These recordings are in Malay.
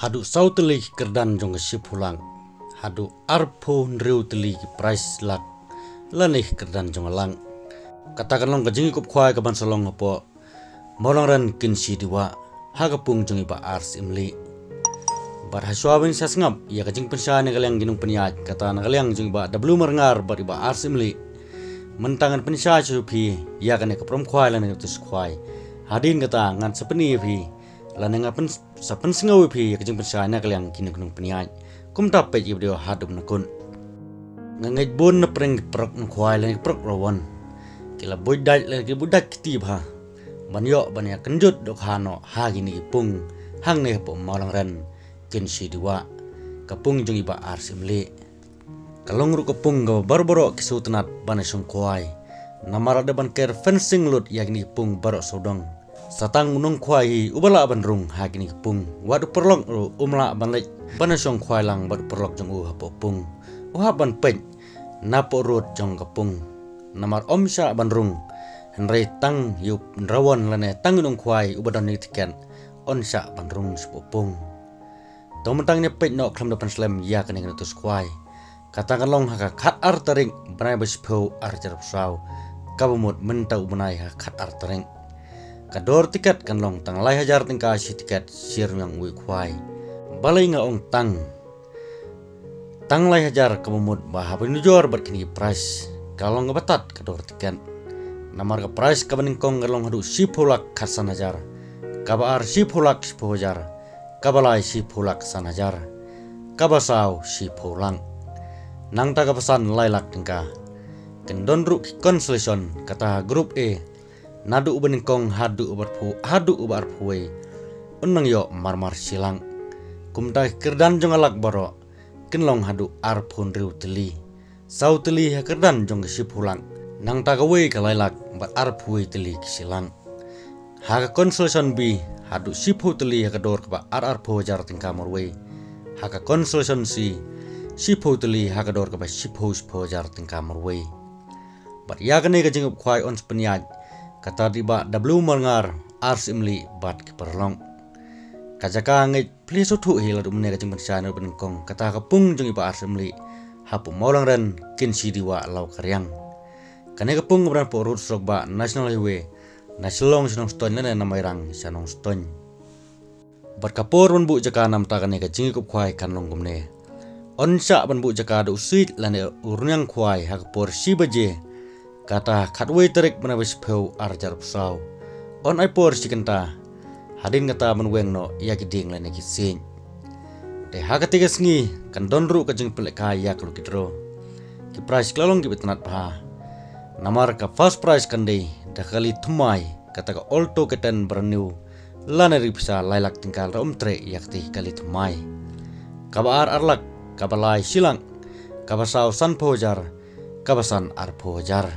Hadu sau teli kerdan jong si pulang. Hadu arpo nriu teli price lak. Lanih kerdan jong lang. Katakan long kajing ikup kwai kaban salong apo. Molang ran kinsi diwa. Hagapung jong iba ars imli. Bar haswabin sasngap ya kajing pensya kaliang ginung peniat kata kaliang jong iba dablu merengar bar iba ars imli. Mentangan pensya cupi ya kan kaprom kwai lan utus kwai. Hadin kata ngan sepeni pi. Lan ngapen sapen singawi pi kajing pensya kaliang ginung peniat. Kum tapet ibdio hadum nakun. Ngangit bon na preng prok kwai lan prok rawan. Kila budak lagi budak kitibha. Banyo banyak kenjut dok hano hagi ni pung hang ne po malang ren kinsi diwa kapung jong iba arsimli kalong ru kapung go barbaro kisutenat banasong kwai namara deban ker fencing lut yagni pung barok sodong satang unong kwai ubala ban rung hagi ni pung wadu perlok ru umla ban lek banasong kwai lang badu perlok jong hapo pung ban pen napo rut jong kapung namar omsha ban rung Henry tang yup rawan lane tang nung kwai ubadan ni tiken onsha bandrung sepopung. Tomantang ni pet no klam depan slam ya kan yang tus kwai. Katakan long haka kat artering benai bespo arjar saw. Kabumut mentau benai ha kat artering. Kador tiket kan long tang lai hajar tingka si tiket sir yang ui kwai. Balai nga ong tang. Tang lai hajar kabumut bah penujor berkini price. Kalau ngebatat kador tiket. Namar ka price ka baningkong galong hadu sipulak kasan hajar. Kabar sipulak sipujar. Kabalai sipulak san hajar. Kabasaw sipulang. Nang taga pesan lailak tingka. Kendon ruk consolation kata grup E. Nadu baningkong hadu ubar puwe. Unang yo marmar silang. Kumta kerdan jong alak baro. Kenlong hadu arpun riu teli. Saw teli ha kerdan jong sipulang. Nang tagawe kalailak bat arpui teli kisilang. Haka consolation bi hadu sipu teli haka dor kaba arpo jar tingka morwe. Haka consolation si sipu teli haka dor kaba sipu jar tingka morwe. Bat yakane ka jingup kwai ons peniaj kata diba dablu malngar ars imli bat kiperlong. Kajaka ngej pliso tu hila du mene ka jing pensana benengkong kata kapung jing iba ars imli hapu maulang ren kinsi diwa lau karyang. Kane kapung ngabran po road stroke ba national highway nasilong sinong stone na namairang sanong stone barkapor ban bu jaka nam ta kane ka jingi kup kwai kanlong gumne onsa ban bu jaka do usit lane urnyang kwai hakpor sibaje kata khatwe terik bana wis pheu arjar psaw on ai por sikenta hadin kata ban wengno yakiding lane kisin de hakatiga sngi kan donru ka jing peleka yak lu kitro ki price klalong ki betnat pa Namar ka first prize kandai dakali thumai kata ka alto keten brand lana ripsa lailak tingkal tre yakti kali thumai kabar arlak kabalai silang kabasaw san pojar kabasan ar pojar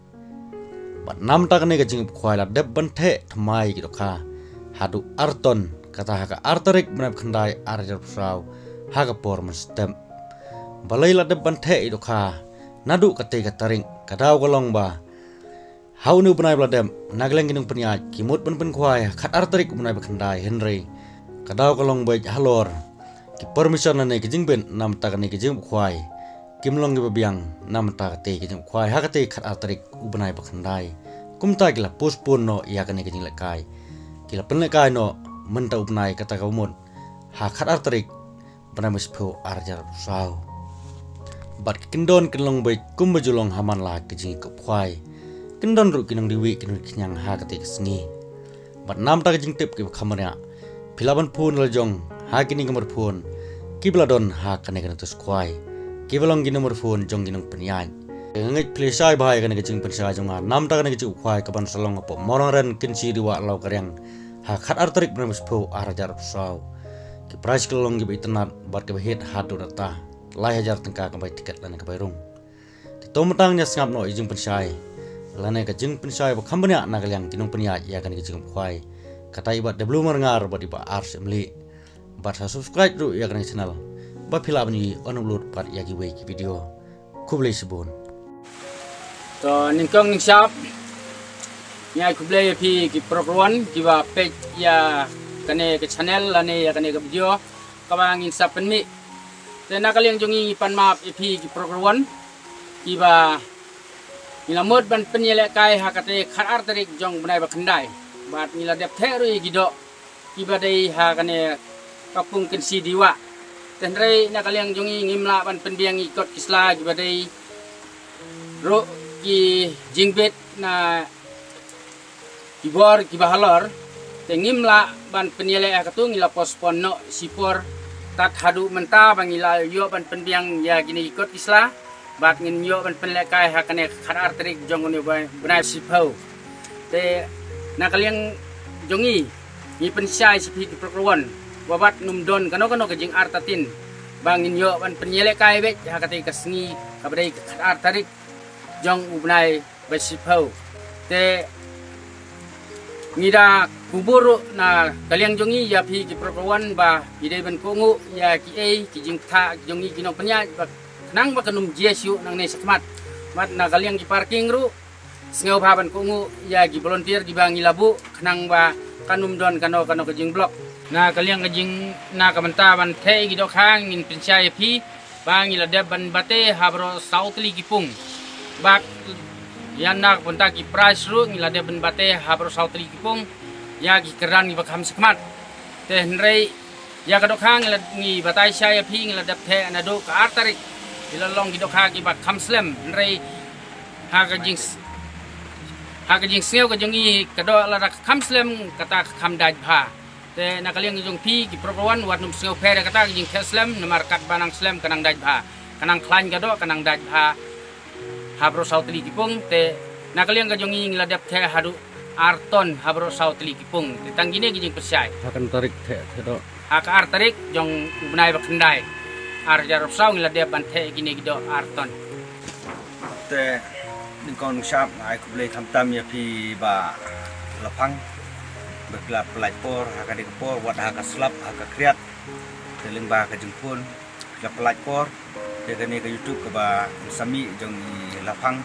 bat nam takne ka jing khwaila deb banthe thumai ki dokha hadu arton kata haka artarik benap khandai arjar saw haka por stem balaila deb banthe idokha nadu kate kataring kadaw kolong ba hau nu benai bladem nagleng ginung peniat kimut pen kwai khat artarik benai bakhandai Henry kadaw kolong baik halor ki permission ne ki jingben nam ta ne ki jing kwai kimlong gi babiang nam ta te ki jing kwai hakate khat artarik benai bakhandai kumta gila puspun no ya kan ki jing lekai kila pen lekai no menta benai kata kamut ha khat artarik benai mespo arjar saw bat kendon kenlong baik kumbajulong haman la kejing ke kwai kendon ru kinang diwi kinang kinyang ha kate kesngi bat nam ta kejing tip ke kamarnya pilaban pun lajong ha kini kamar pun kibladon ha kane kana tus kwai kibalong gina nomor pun jong ginang penyan ngej plesai bahai kane kejing pensai jong nam ta kane kejing kwai kaban salong apo morang ren kinsi diwa lau karyang ha khat artarik benamis po arajar saw ki price kelong gi bitenat bat ke hit hatu data lai hajar tengka kampai tiket lane kampai rung di tomatang nya sngap no ijing pensai lane ka jing pensai ba khambanya nagalyang kinung penya ya kan kijing khwai kata ibat de blumer ngar ba di ba ars emli ba subscribe ru ya kan channel ba phila bani on upload pat ya ki we ki video kublai sibon to ningkong ning shop nya kublai pi ki program ki ba page ya kane ke channel lane ya kane ke video kabangin sa penmi te nakaliang jongi pan map ipi ki program iba nilamod ban penyele kai hakate khar tarik jong benai ba kendai bat nila dep theru gido iba dei hakane kapung kensi diwa tenrei nakaliang jongi ngimla ban pendiang ikot kisla iba dei ro ki jingbet na kibor kibahalor tengimla ban penyele akatu ngila pospon no sipor tat hadu menta bangila yo ban pendiang ya gini ikut isla bat ngin yo ban penlekai hakane khar trik jongone benai sipau te nakaliang jongi ni pensai sipi program wabat numdon kano ke jing artatin bangin yo ban penyele kai be hakate kasngi kabadai khar trik jong benai basipau te ngira kubur na kaliang jongi ya pi ki prokawan ba ide ban kongu ya ki ki jing tha jongi kino penya ba nang ba kanum jesu nang ne sakmat mat na kaliang ki parking ru sngau ba ban kongu ya ki volunteer ki bangi labu nang ba kanum don kano ke jing blok na kaliang ke jing na kamenta ban the gi do khang ngin pensya ya pi bangi la deb ban bate habro sautli ki pung bak yan nak punta ki price ru ngila de ben bate habro sautri kipung ya ki keran ni bakham sakmat te hnrei ya ka dokhang ngila ngi batai saya phi ngila dap the anado ka artarik ila long ki dokha ki bakham slem hnrei ha ka jing seo ka jongi ka do la kham slem kata kham daj bha te nakaliang jong phi ki propawan wat num seo phe kata jing slem namar kat banang slem kanang daj bha kanang khlain ka do kanang daj bha habro sautli kipung te nakaliang ka jongi ngiladap the hadu arton habro sautli kipung te tanggine gijing persai akan tarik the do haka artarik jong benai bakendai ar jarop sau ngiladap ban the gine gido arton te ningkon shap ai kublei tham ya pi ba lapang beklap pelajpor haka dikpor wat haka slap haka kriat te lingba ka jengpun ka pelajpor te kani ke YouTube ke ba sami jong lapang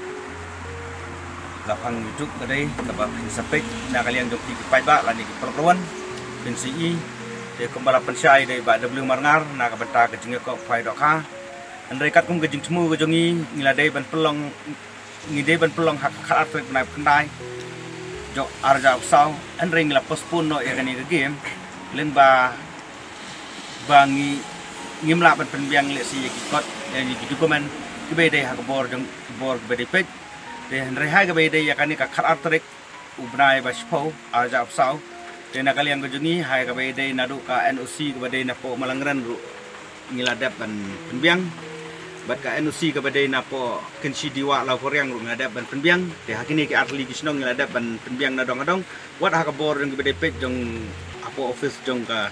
YouTube ke dei ke ba sapek na kalian jong ki pai ba lani ke perluan bin CE te kembala pensai dei ba W marngar na ka benta ke jeng ko pai dok ha andai kat kum ke jeng temu ke jongi ngila dei ban pelong ngidei ban pelong hak khat trek na kendai jo arja usau andai ngila postpone no ya kani ke game len ba bangi ngimla ban penbiang le si kot yang di dokumen ke bede ha bor jong bor bede pet de handre ha ke bede ya kani ka khat artrek ubnai ba spo arja upsau de na kalian ke jungi ha ke bede nadu ka NOC ke bede na po malangran ru ngiladap ban penbiang bat ka NOC ke bede na po kensi diwa la koryang ru ngadap ban penbiang de hakini ke atli kisnong ngiladap ban penbiang na dong adong wat ha ke bor jong ke bede pet jong apo office jong ka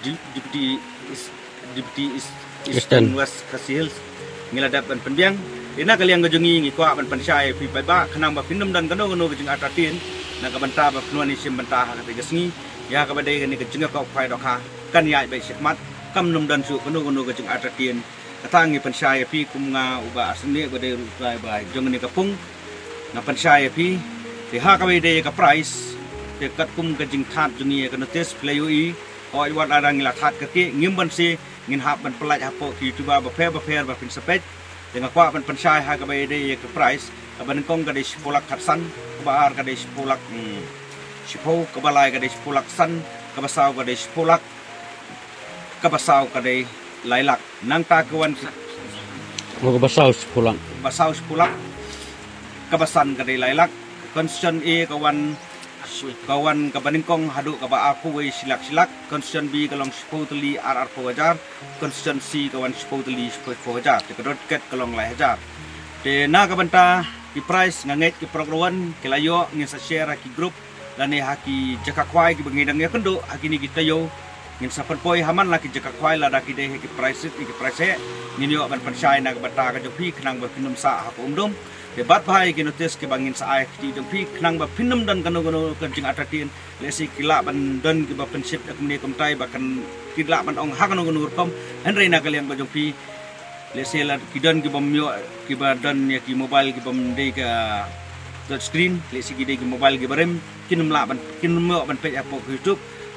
Deputy Eastern West Hills ngiladap ban penbiang ina kaliang gajungi ngi kwa ban pensai pi pai ba khanang ba pinum dan kano ke jing atatin na ka banta ba pnuani sim banta ha ka gesngi ya ka badai ni ke jing ka pai dok ha kan ya bai sikmat kam num dan su kano ke jing atatin katangi pensai pi kum nga uba asni badai ru pai ba jong ni ka pung na pensai pi de ha ka badai ka price te kat kum ke jing that jungi ka notice play ui oi wat ada ngila that ke ki ngim ban si ngin hap ban pelaj hapo ki YouTube ba phe ba pin sepet dengan kwa ban pensai ha ka bai dei ke price ka ban kong ka dei spolak khatsan ka ba ka dei spolak sipo ka balai ka dei spolak san ka basau ka dei spolak ka basau ka dei lailak nang ta kawan mo basau pulang spolak ka basan ka dei lailak konsen e kawan kabaningkong hadu kaba aku wei silak konstituen B kalong sepoteli RR pogajar konstituen C kawan sepoteli pogajar te kedot ket kalong lai hajar te na kabanta ki price nganget ki program kelayo ngin sa share ki group lani haki jaka kwai ki bangidang ya kendo hakini kita yo ngin sa poi haman laki jaka kwai la daki de ki price ngin yo ban pensai na kabanta ka jopi khnang ba pinum sa ha umdum debat bahai ki notice ke bangin sa ai ti jong pi khnang ba pinum dan kano kencing atatin lesi kila ban dan ki ba prinsip ak meni komtai bahkan kila ban ong ha kano kom henry na kalian ba jong pi lesi la ki dan ki bam yo ki ba dan ya ki mobile ki bam de ka touch screen lesi ki de ki mobile ki barem kinum la ban kinum yo ban pe apo YouTube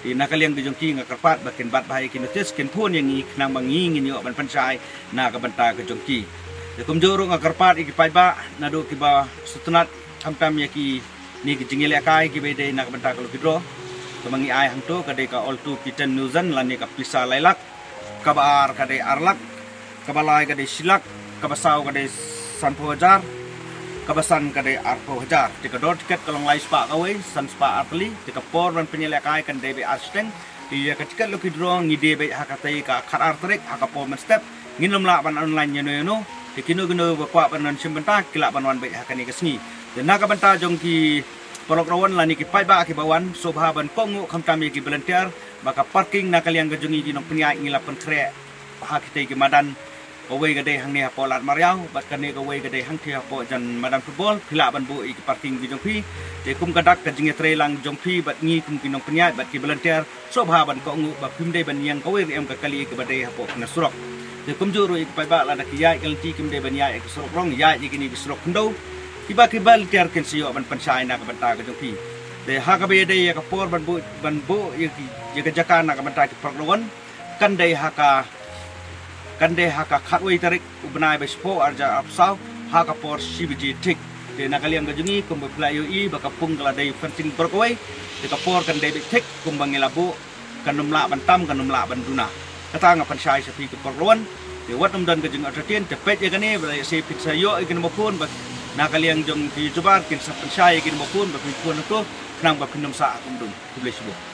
di nakaliang kejongki ngakarpat bakin bat bahaya kinotis ken pun yang nang mangi ngin yo ban pansai na ka banta kejongki de kumjoro ngakarpat iki pai ba nado ki ba sutunat kamtam ya ki ni kejingile kai ki bede na ka banta kalau kidro kemangi ai hang to kade ka oltu kitchen nuzan lani ka pisa lailak kabar kade arlak kabalai kade silak kabasau kade sanpo hajar kabasan kade arpo hajar tika dor tiket kalong lai spa kawai san spa artli tika por ban penyelekai kan debe arsteng dia ketiket lo kidro ngide be hakatai ka khat artrek hakapo men step nginom la ban online nyeno dikino gino bakwa ban nan simbenta kila ban wan be hakani kesni dan naga banta jongki polok rawan lani ki pai ba ki bawan sobha ban kongu khamtami ki volunteer maka parking nakaliang gajungi di nong penyai ngilapan kre hakitai ki madan away gede hang ni hapo lat mariau bat kane away gede hang ti hapo jan madam football pila ban bu ik parking gi jongpi de kum kadak ka jinge tre lang jongpi bat ngi kum kinong penyai bat ki volunteer sobha ban ko ngu ba pim de ban yang away em ka kali ke bade hapo na surok de kum juru ik pai ba la da ki yai kal ti kim de ban yai ek surok rong yai ji kini bi surok ndo kiba ki volunteer ken siyo ban pansai na ka banta ka jongpi de ha ka be de ya ka por ban bu ye ka jakan na ka banta ki program kan de ha ka kande haka khatway tarik ubnai bespo arja apsau haka por CBG tik de nakaliang gajungi kumbu playo I baka pung kala dai fencing berkawai de kapor kan dai tik kumbang labu kanum la bantam kanum la banduna kata ngapan sai sapi ke perluan de wat dan gajung atratien cepet ya kane bala se pizza yo ikin mapun bak nakaliang jong ki jubar kin sapan sai ikin mapun bak pun to nang bak kinum sa kumdun tulis bu